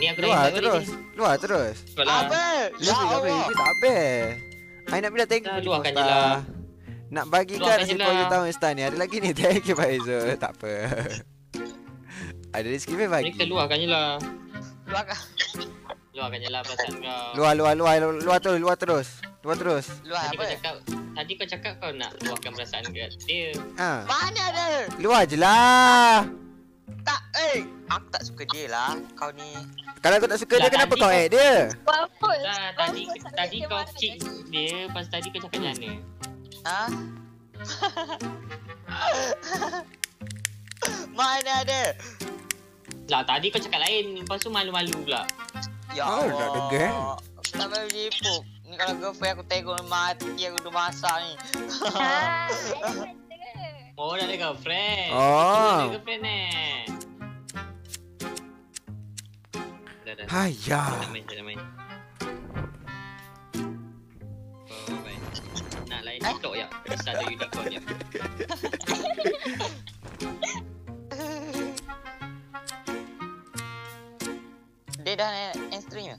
Ni aku dah Luar invite balik terus. ni. Luar terus. Apa? Ya Allah. Ini tak habis. I nak bilang thank you Dah, Pak luahkan je Ustaz. lah. Nak bagikan Luahkan je nasi for you lah. tahun Ustaz ni. Ada lagi ni. Thank you Pak Izzul. Tak apa. Ada rezeki Ni bagi. keluarkan je lah. Luarkan. Luarkan je lah perasaan kau. Luar terus. Luar Tadi kau apa? cakap kau nak luahkan perasaan kat dia. Ha. Mana ada? Luar je lah. Tak, aku tak suka dia lah. Kau ni. Kalau kau tak suka dia, Dah, kenapa tadi kau kau- add dia? Walaupun Tadi kau kick dia, lepas tadi kau cakap macam mana? Ha? Mana ada? Lah tadi kau cakap lain, lepas tu malu-malu pula. Ya Oh, Allah. tak ada gang. Tak boleh tipu. Ni kalau girlfriend aku tengok mati aku dah masak ni. Oh, dah ada girlfriend. Oh. Dah ada girlfriend Dah. Hayah. Dah main. Oh, baik. Nak lain TikTok ya? Bisa ada unicorn ya? Dia dah end stream ke?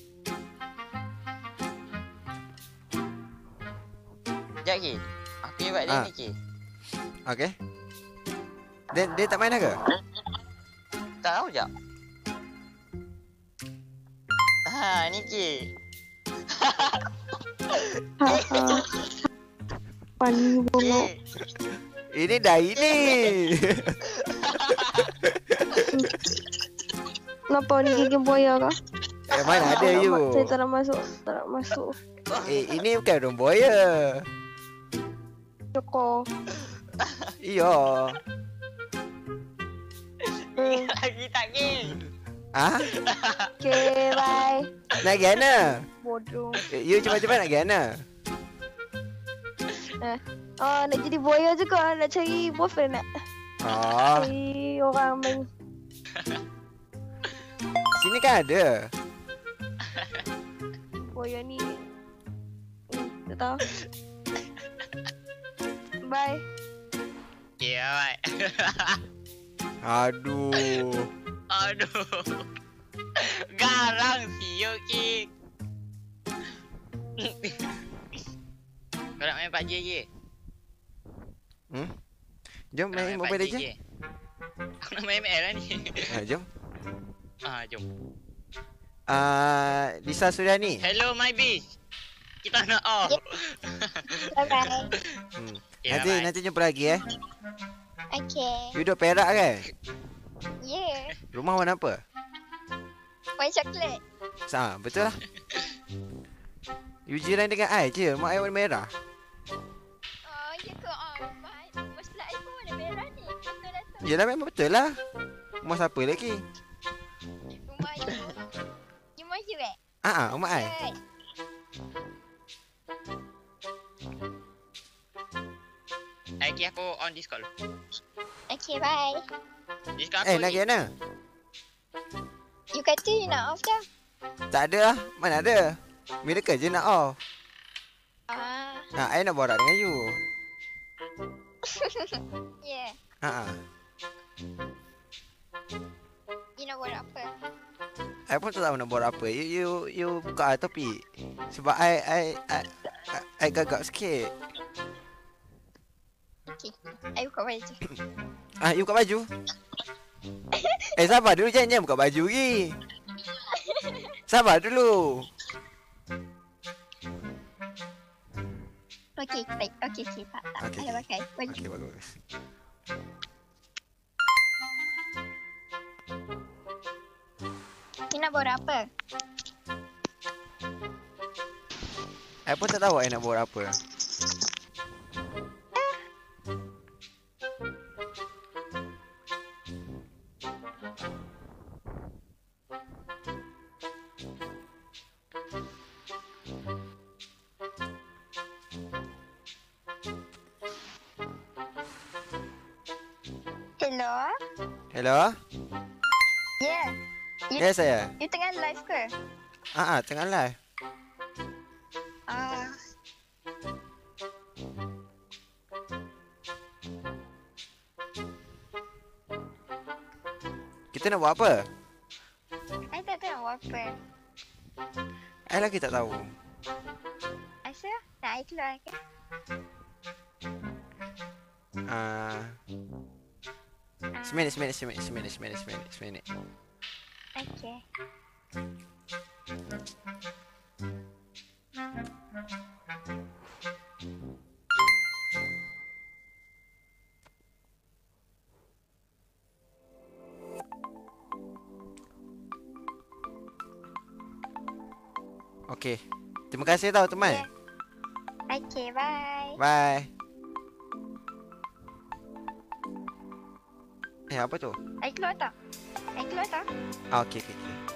Sekejap Ki. Aku invite dia Ah. ni Ki. Okay. Dia tak main ke? Tak tahu sekejap. Ha, ni Ki. Pani bongok. Ki. Ini dah ini. Kenapa ni gigi buaya kah? Mana ada you? Saya tak nak masuk. Ini bukan orang buaya. Joko. Iya. Lagi tak Ki. Ah? Okay, bye. Nak pergi mana? Bodoh. You cepat-cepat nak pergi mana? Nak jadi buaya juga. Nak cari boyfriend nak. Oh, Cari orang main. sini kan ada. Buaya ni. Tak tahu. Bye. Ya, baik. Aduh. Aduh. Garang siyo Ki. Kau nak main PUBG je? Jom Kau nak main Mobile PUBG Legends. je? Aku nak main ML lah ni. Jom. Jom. Lisa Suryani. Hello my bitch. Kita nak off. Bye-bye. Ya, Nanti jumpa lagi Okay. You duduk Perak kan? Yeah. Rumah warna apa? Warna coklat. Betul lah. You jiran dengan I je. Mak I warna merah. Oh, ya ke? Masalah I pun warna merah ni. Betul lah tu. Yelah memang betul lah. Rumah siapa lagi? Rumah you. Rumah you Rumah I. Right. Ki aku on Discord dulu. Okay, bye. Discord aku Nak ni. pergi mana? You kata you nak off dah. Tak ada lah. Mana ada? Bila kerja nak off. I nak borak dengan you. Yeah. You nak buat apa? I pun tak tahu nak borak apa. You buka topik. Sebab I gagap sikit. Okay. I buka baju. You buka baju? Sabar dulu. Jangan buka baju lagi. Sabar dulu. Okay, baik. Okay, tak. Okay. Ada pakai baju. Okay, bagus. You nak buat apa? I pun tak tahu I nak buat apa. Hello? Hello? Yeah. Ya saya. You tengah live ke? Tengah live. Kita nak buat apa? I tak tahu. tahu apa. I lagi tak tahu. Asal nak I keluar ke? Seminit. Okay. Okay. Terima kasih tau teman. Yeah. Okay, bye. Bye. Apa tu? I keluar tak? Okay.